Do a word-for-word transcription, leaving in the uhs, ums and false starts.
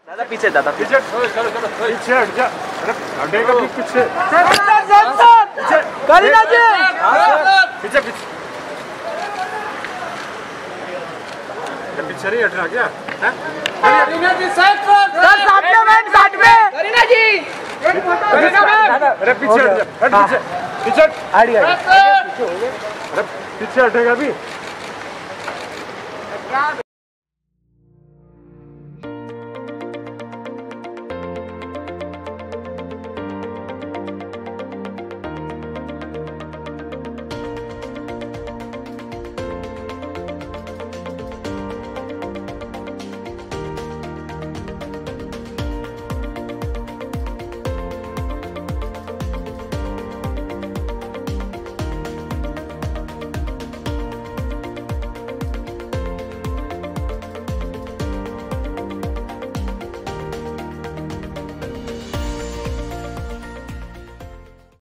दादा पीछे दादा पीछे चलो चलो पीछे हट जा। अरे हटेगा भी पीछे करीना जी पीछे पीछे पीछे नहीं हटना क्या है? करीना जी साइड पर सर सामने में साइड में करीना जी करीना मैम अरे पीछे हट जा हट पीछे पीछे हट गया अरे पीछे हटेगा भी।